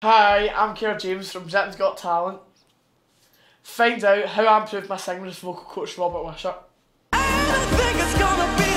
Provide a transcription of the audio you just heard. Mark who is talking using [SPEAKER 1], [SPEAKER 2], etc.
[SPEAKER 1] Hi, I'm Kerr James from Britain's Got Talent. Find out how I improved my singing with vocal coach Robert Wishart.
[SPEAKER 2] I think it's gonna be